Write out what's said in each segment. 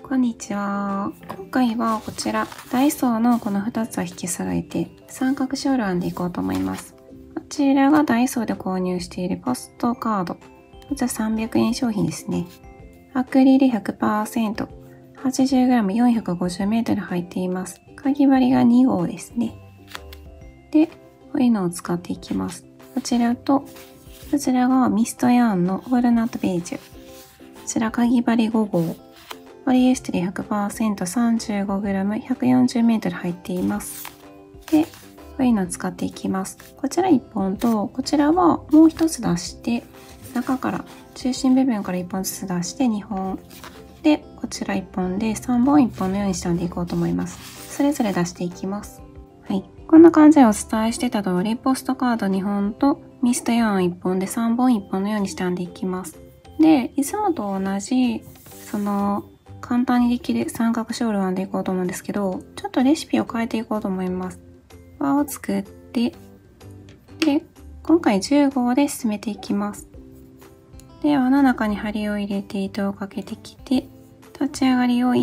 こんにちは。今回はこちら、ダイソーのこの2つを引き揃えて、三角ショール編んでいこうと思います。こちらがダイソーで購入しているポストカード。こちら300円商品ですね。アクリル 100%、80g、450m 入っています。かぎ針が2号ですね。で、こういうのを使っていきます。こちらと、こちらがミストヤーンのウォルナットベージュ。こちらかぎ針5号。ポリエステル 100%35g140m 入っています。で、こういうのを使っていきます。こちら1本と、こちらはもう1つ出して、中から中心部分から1本ずつ出して2本。で、こちら1本で3本1本のようにしたんでいこうと思います。それぞれ出していきます。はい。こんな感じでお伝えしてた通り、ポストカード2本とミストヤーン1本で3本1本のようにしたんでいきます。で、いつもと同じ、簡単にできる三角ショールを編んでいこうと思うんですけど、ちょっとレシピを変えていこうと思います。輪を作って、で、今回10号で進めていきます。で、輪の中に針を入れて糸をかけてきて、立ち上がりを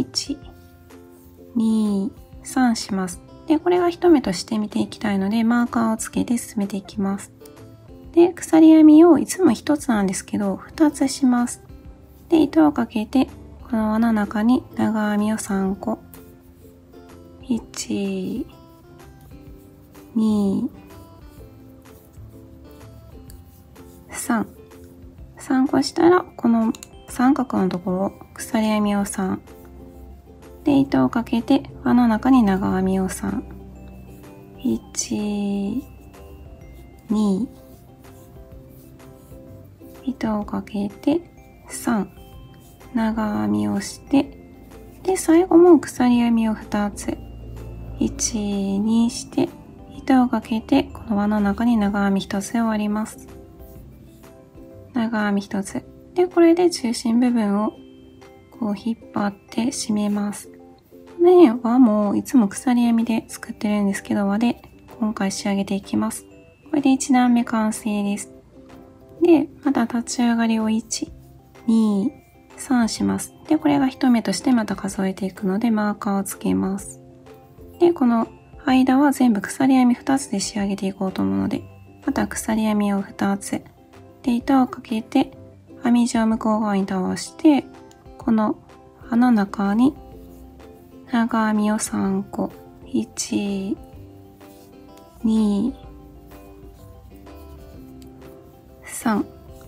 1、2、3します。で、これが一目として見ていきたいので、マーカーをつけて進めていきます。で、鎖編みをいつも1つなんですけど、2つします。で、糸をかけて、この輪の中に長編みを3個。1、2、3。3個したら、この三角のところ、鎖編みを3。で、糸をかけて、輪の中に長編みを3。1、2、糸をかけて、3。長編みをして、で、最後も鎖編みを2つ。1、2して、糸をかけて、この輪の中に長編み1つで終わります。長編み1つ。で、これで中心部分をこう引っ張って締めます。で、輪もいつも鎖編みで作ってるんですけど、輪で今回仕上げていきます。これで1段目完成です。で、また立ち上がりを1、2、3します。で、これが一目としてまた数えていくので、マーカーをつけます。で、この間は全部鎖編み2つで仕上げていこうと思うので、また鎖編みを2つ。で、糸をかけて、編み地を向こう側に倒して、この葉の中に長編みを3個。1、2、3。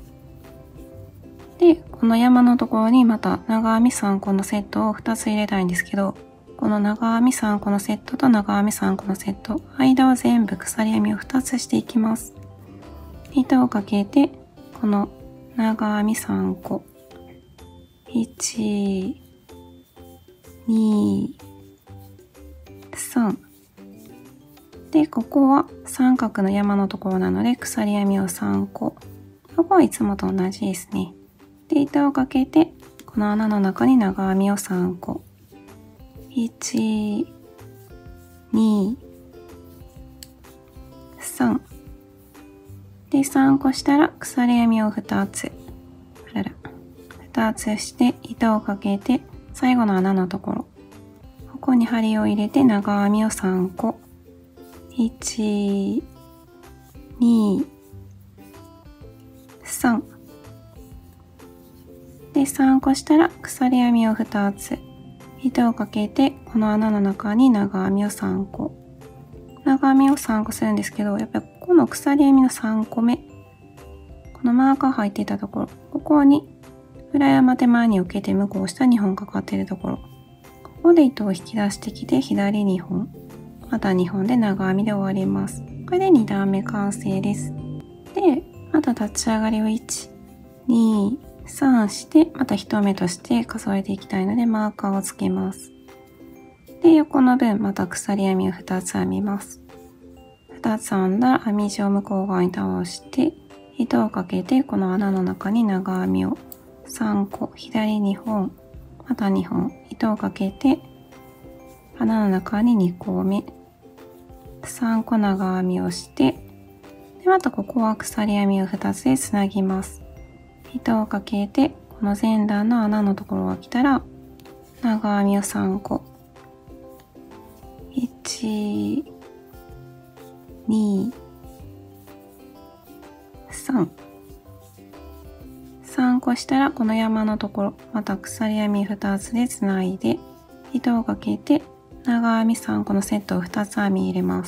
で、この山のところにまた長編み3個のセットを2つ入れたいんですけど、この長編み3個のセットと長編み3個のセット、間は全部鎖編みを2つしていきます。糸をかけて、この長編み3個。1、2、3。で、ここは三角の山のところなので鎖編みを3個。ここはいつもと同じですね。で、糸をかけて、この穴の中に長編みを3個。1、2、3。で、3個したら鎖編みを2つ。2つして糸をかけて、最後の穴のところ。ここに針を入れて長編みを3個。1、2、3。で、3個したら鎖編みを2つ。糸をかけて、この穴の中に長編みを3個。長編みを3個するんですけど、やっぱりここの鎖編みの3個目。このマーカー入っていたところ。ここに裏山手前に受けて向こう下2本かかっているところ。ここで糸を引き出してきて、左2本。また2本で長編みで終わります。これで2段目完成です。で、また立ち上がりを1、2、3して、また1目として数えていきたいのでマーカーをつけます。で、横の分また鎖編みを2つ編みます。2つ編んだら編み地を向こう側に倒して、糸をかけてこの穴の中に長編みを3個、左2本、また2本、糸をかけて穴の中に2個目、3個長編みをして、でまたここは鎖編みを2つでつなぎます。糸をかけてこの前段の穴のところが来たら長編みを3個。1、2、3。3個したらこの山のところ、また鎖編み2つでつないで、糸をかけて長編み3個のセットを2つ編み入れます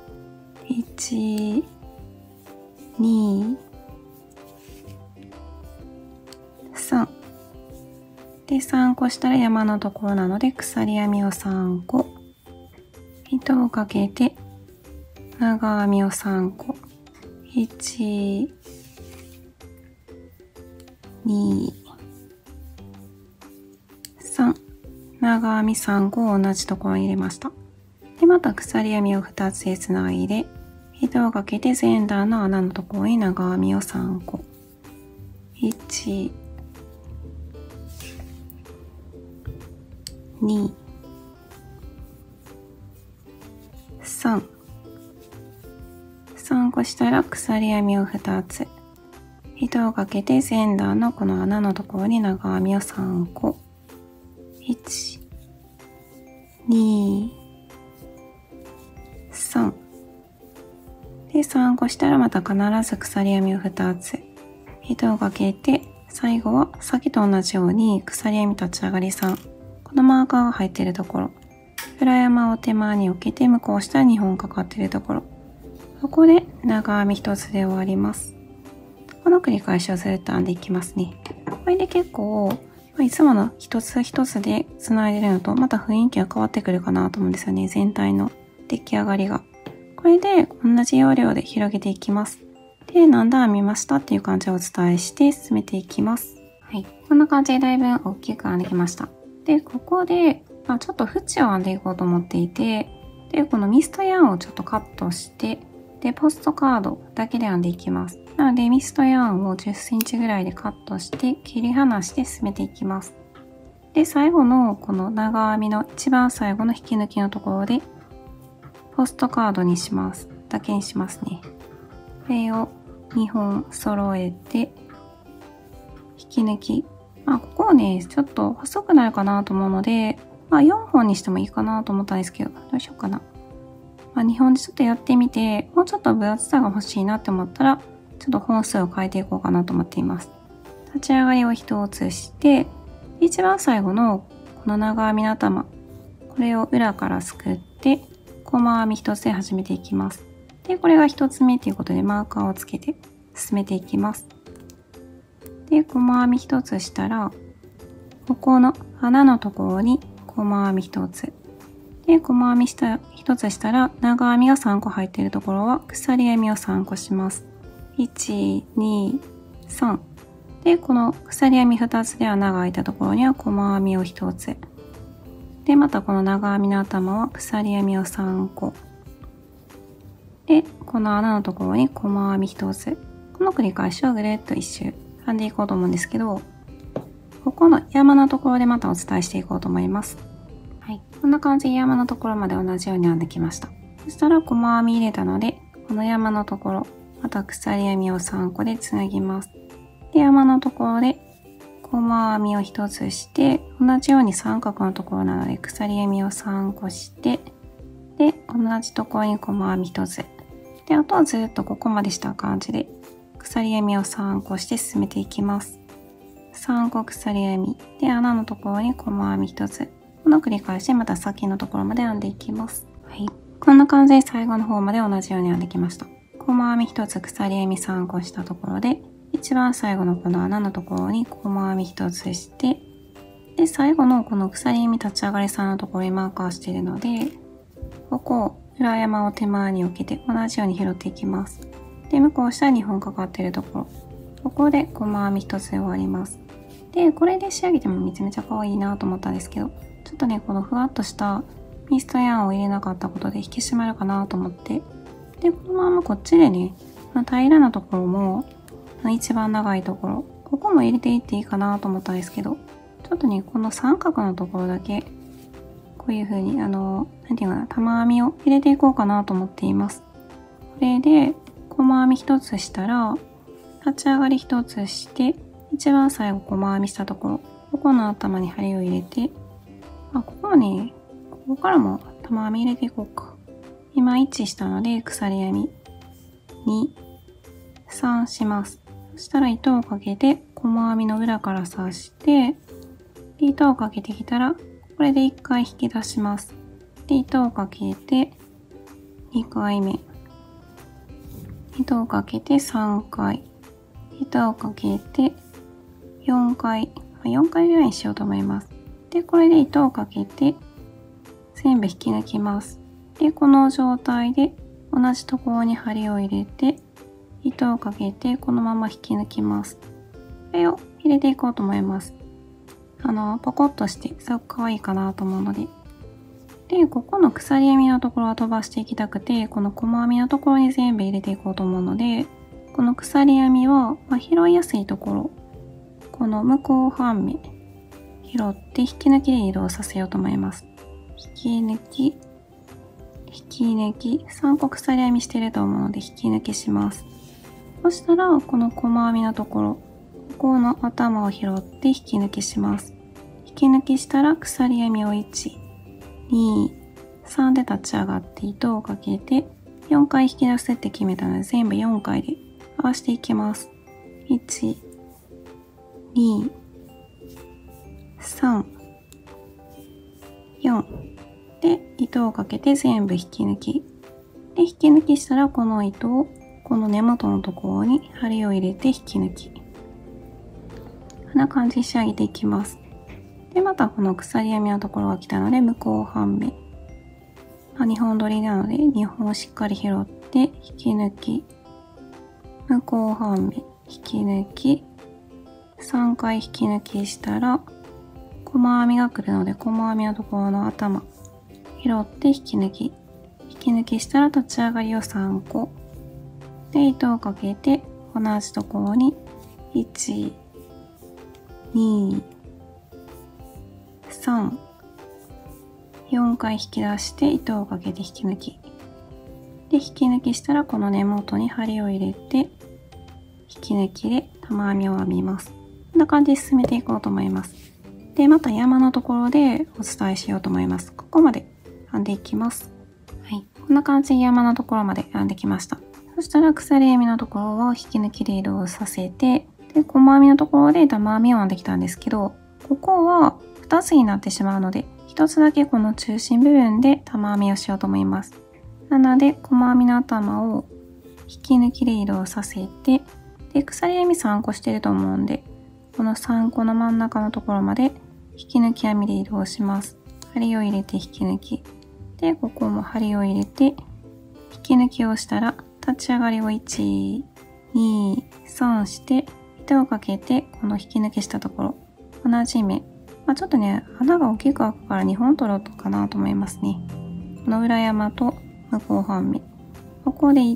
。1、2、3。で、3個したら山のところなので鎖編みを3個。糸をかけて長編みを3個。1、2、3。長編み3個を同じところに入れました。で、また鎖編みを2つでつないで、糸をかけて前段の穴のところに長編みを3個。1、2、3。3個したら鎖編みを2つ。糸をかけて前段のこの穴のところに長編みを3個。1、2、3。で、3個したらまた必ず鎖編みを2つ。糸をかけて、最後はさっきと同じように鎖編み立ち上がり3。このマーカーが入っているところ。裏山を手前に置けて向こう下2本かかっているところ。ここで長編み1つで終わります。この繰り返しをずっと編んでいきますね。これで結構、いつもの一つ一つで繋いでるのとまた雰囲気が変わってくるかなと思うんですよね。全体の出来上がりが。これで同じ要領で広げていきます。で、何段編みましたっていう感じをお伝えして進めていきます。はい。こんな感じでだいぶ大きく編んできました。で、ここで、ちょっと縁を編んでいこうと思っていて、で、このミストヤーンをちょっとカットして、で、ポストカードだけで編んでいきます。なので、ミストヤーンを10センチぐらいでカットして、切り離して進めていきます。で、最後のこの長編みの一番最後の引き抜きのところで、ポストカードにします。だけにしますね。これを2本揃えて、引き抜き。ここをね、ちょっと細くなるかなと思うので、4本にしてもいいかなと思ったんですけど、どうしようかな。2本でちょっとやってみて、もうちょっと分厚さが欲しいなって思ったら、ちょっと本数を変えていこうかなと思っています。立ち上がりを1つして、一番最後のこの長編みの頭、これを裏からすくって、細編み1つで始めていきます。で、これが1つ目ということでマーカーをつけて進めていきます。で、細編み1つしたら、ここの穴のところに細編み1つ。で、細編み1つしたら、長編みが3個入っているところは鎖編みを3個します。1、2、3。で、この鎖編み2つで穴が開いたところには細編みを1つ。で、またこの長編みの頭は鎖編みを3個。で、この穴のところに細編み1つ。この繰り返しをぐるっと一周編んでいこうと思うんですけど、ここの山のところでまたお伝えしていこうと思います。はい。こんな感じで山のところまで同じように編んできました。そしたら細編み入れたので、この山のところ、また鎖編みを3個でつなぎます。で、山のところで細編みを1つして、同じように三角のところなので鎖編みを3個して、で、同じところに細編み1つ。で、あとはずっとここまでした感じで、鎖編みを3個して進めていきます。3個鎖編み。で、穴のところに細編み1つ。この繰り返しでまた先のところまで編んでいきます。はい。こんな感じで最後の方まで同じように編んできました。細編み1つ鎖編み3個したところで、一番最後のこの穴のところに細編み1つして、で、最後のこの鎖編み立ち上がり3のところにマーカーしているので、ここを裏山を手前に置けて同じように拾っていきます。で、向こう下2本かかっているところ、ここで細編み1つで終わります。で、これで仕上げてもめちゃめちゃ可愛いなと思ったんですけど、ちょっとね、このふわっとしたミストヤーンを入れなかったことで引き締まるかなと思って、で、このままこっちでね、平らなところも、一番長いところ、ここも入れていっていいかなと思ったんですけど、ちょっとね、この三角のところだけ、こういう風に、なんていうかな、玉編みを入れていこうかなと思っています。これで、細編み1つしたら、立ち上がり1つして、一番最後細編みしたところ、ここの頭に針を入れて、 ここもね、ここからも玉編み入れていこうか。今一致したので鎖編み2、3します。そしたら糸をかけて細編みの裏から刺して、で糸をかけてきたらこれで1回引き出します。で糸をかけて2回目、糸をかけて3回、糸をかけて4回、4回ぐらいにしようと思います。でこれで糸をかけて全部引き抜きます。でこの状態で同じところに針を入れて糸をかけてこのまま引き抜きます。これを入れていこうと思います。ポコッとしてすごく可愛いかなと思うので。で、ここの鎖編みのところは飛ばしていきたくて、この細編みのところに全部入れていこうと思うので、この鎖編みは、拾いやすいところ、この向こう半目、拾って引き抜きで移動させようと思います。引き抜き、引き抜き、3個鎖編みしてると思うので引き抜きします。そしたら、この細編みのところ、ここの頭を拾って引き抜きします。引き抜きしたら鎖編みを1、2、3で立ち上がって糸をかけて4回引き出すって決めたので全部4回で合わせていきます。1、2、3、4で糸をかけて全部引き抜き。で、引き抜きしたらこの糸をこの根元のところに針を入れて引き抜き。こんな感じに仕上げていきます。で、またこの鎖編みのところが来たので、向こう半目。2本取りなので、2本しっかり拾って引き抜き。向こう半目、引き抜き。3回引き抜きしたら、細編みが来るので、細編みのところの頭、拾って引き抜き。引き抜きしたら立ち上がりを3個。で、糸をかけて、同じところに、1、2、3、4回引き出して糸をかけて引き抜き。で、引き抜きしたらこの根元に針を入れて、引き抜きで玉編みを編みます。こんな感じで進めていこうと思います。で、また山のところでお伝えしようと思います。ここまで編んでいきます。はい。こんな感じで山のところまで編んできました。そしたら鎖編みのところは引き抜きで移動させて、で、細編みのところで玉編みを編んできたんですけど、ここは2つになってしまうので、1つだけこの中心部分で玉編みをしようと思います。なので、細編みの頭を引き抜きで移動させて、で、鎖編み3個してると思うんで、この3個の真ん中のところまで引き抜き編みで移動します。針を入れて引き抜き。で、ここも針を入れて、引き抜きをしたら、立ち上がりを1、2、3して、糸をかけて、この引き抜きしたところ、同じ目。ちょっとね、穴が大きく開くから2本取ろうとかなと思いますね。この裏山と向こう半目。ここで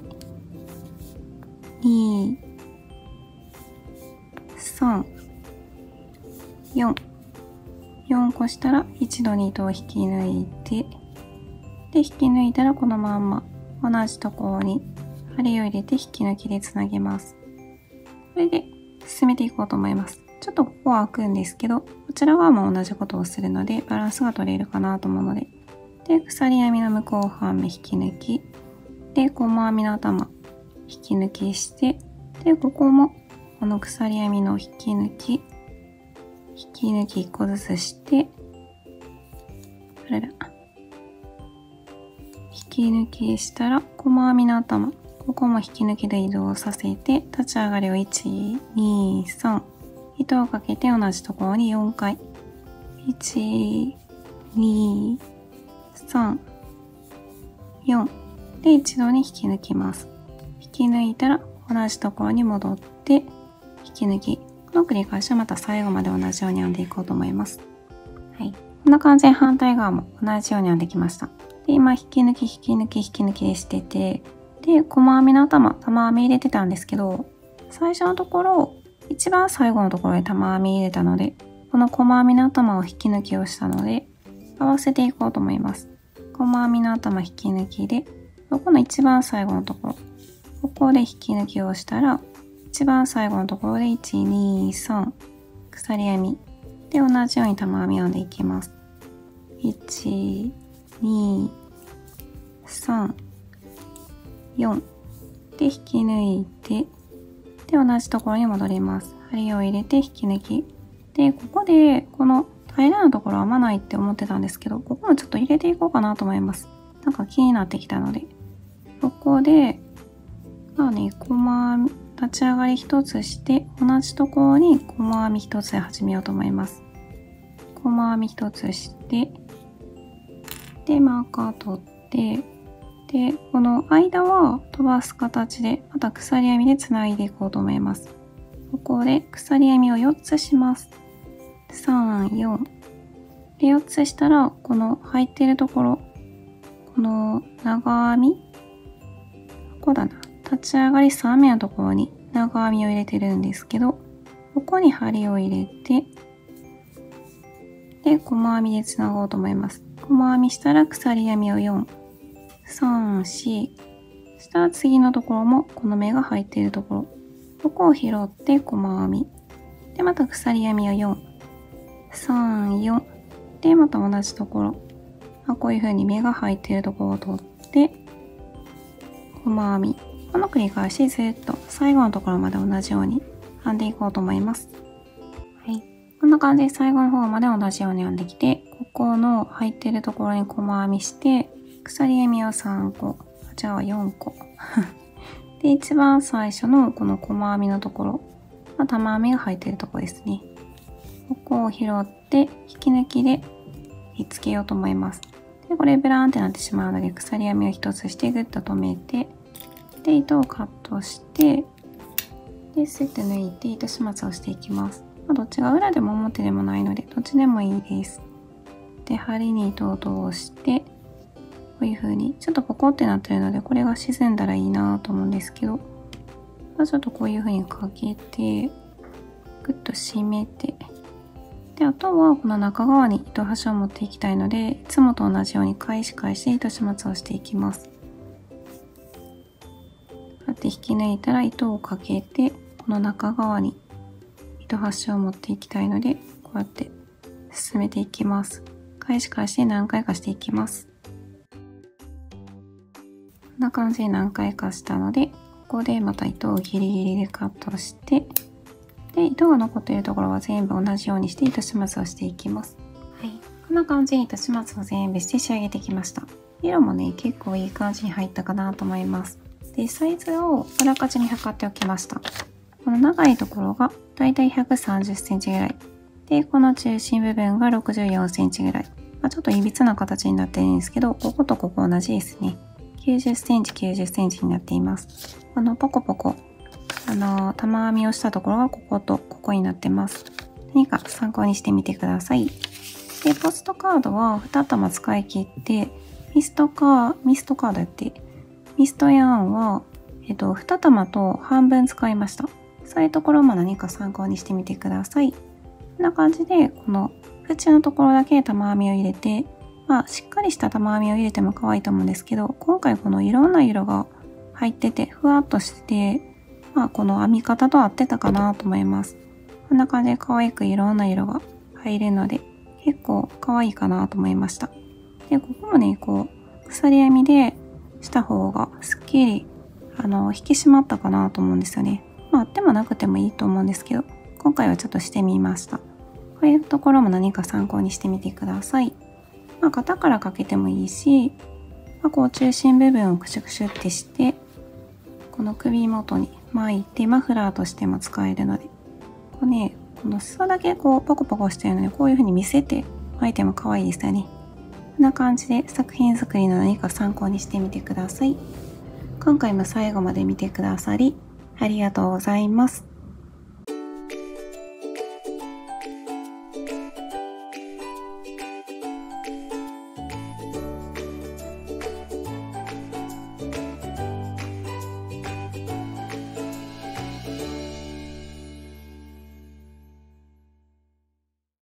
1、2、3、4。4個したら一度に糸を引き抜いて、で、引き抜いたらこのまんま同じところに針を入れて引き抜きでつなげます。これで進めていこうと思います。ちょっとここは開くんですけど、こちら側も同じことをするのでバランスが取れるかなと思うので。で、鎖編みの向こう半目引き抜き。で、細編みの頭引き抜きして、で、ここもこの鎖編みの引き抜き、引き抜き1個ずつして、引き抜きしたら細編みの頭、ここも引き抜きで移動させて、立ち上がりを1、2、3。糸をかけて同じところに4回。1、2、3、4。で、一度に引き抜きます。引き抜いたら同じところに戻って、引き抜き。この繰り返しはまた最後まで同じように編んでいこうと思います。はい。こんな感じで反対側も同じように編んできました。で、今、引き抜き、引き抜き、引き抜きでしてて、で、細編みの頭、玉編み入れてたんですけど、最初のところ、一番最後のところに玉編み入れたので、この細編みの頭を引き抜きをしたので、合わせていこうと思います。細編みの頭引き抜きで、ここの一番最後のところ、ここで引き抜きをしたら、一番最後のところで1、2、3、鎖編み。で、同じように玉編み編んでいきます。 1、2、3、4で引き抜いて、で、同じところに戻ります。針を入れて引き抜き。で、ここで、この平らなところ編まないって思ってたんですけど、ここもちょっと入れていこうかなと思います。なんか気になってきたので。ここで、まあね、立ち上がり一つして、同じところに細編み一つで始めようと思います。細編み一つして、で、マーカー取って、で、この間は飛ばす形で、また鎖編みでつないでいこうと思います。ここで鎖編みを4つします。3、4。で、4つしたら、この入っているところ、この長編み、ここだな。立ち上がり3目のところに長編みを入れてるんですけど、ここに針を入れて、で、細編みでつなごうと思います。細編みしたら鎖編みを4、3、4。そしたら次のところもこの目が入っているところ。ここを拾って細編み。で、また鎖編みを4、3、4。で、また同じところ。こういう風に目が入っているところを取って、細編み。この繰り返しずっと最後のところまで同じように編んでいこうと思います。はい。こんな感じで最後の方まで同じように編んできて、ここの入っているところに細編みして、鎖編みを3個。じゃあ4個。で、一番最初のこの細編みのところ、玉編みが入っているところですね。ここを拾って引き抜きでひっつけようと思います。で、これブラーンってなってしまうので鎖編みを一つしてグッと止めて、で、糸をカットして、で、スッと抜いて糸始末をしていきます。どっちが裏でも表でもないので、どっちでもいいです。で、針に糸を通して、こういう風に、ちょっとポコってなってるので、これが沈んだらいいなと思うんですけど、ちょっとこういう風にかけて、グッと締めて、で、あとはこの中側に糸端を持っていきたいので、いつもと同じように返し返して糸始末をしていきます。こうやって引き抜いたら糸をかけて、この中側に糸端を持っていきたいので、こうやって進めていきます。返し返して何回かしていきます。こんな感じで何回かしたので、ここでまた糸をギリギリでカットして、で、糸が残っているところは全部同じようにして糸始末をしていきます。はい。こんな感じで糸始末を全部して仕上げてきました。色もね、結構いい感じに入ったかなと思います。で、サイズをあらかじめ測っておきました。この長いところがだいたい130センチぐらい。で、この中心部分が64センチぐらい。ちょっといびつな形になってるんですけど、こことここ同じですね。90センチ、90センチになっています。ポコポコ、玉編みをしたところがこことここになってます。何か参考にしてみてください。で、ポストカードは2玉使い切って、ミストカードやって、ミストヤーンは、2玉と半分使いました。そういうところも何か参考にしてみてください。こんな感じで、この縁のところだけ玉編みを入れて、しっかりした玉編みを入れても可愛いと思うんですけど、今回このいろんな色が入ってて、ふわっとしてて、この編み方と合ってたかなと思います。こんな感じで可愛くいろんな色が入るので、結構可愛いかなと思いました。で、ここもね、鎖編みでした方がすっきり、引き締まったかなと思うんですよね。あってもなくてもいいと思うんですけど、今回はちょっとしてみました。こういうところも何か参考にしてみてください。肩からかけてもいいし、中心部分をクシュクシュってして、この首元に巻いてマフラーとしても使えるので、この裾だけポコポコしてるので、こういう風に見せて巻いても可愛いですよね。こんな感じで作品作りの何か参考にしてみてください。今回も最後まで見てくださり、ありがとうございます。